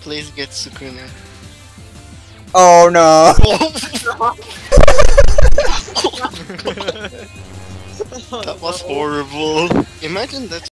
place gets Sukuna. Oh no! That was horrible. Imagine that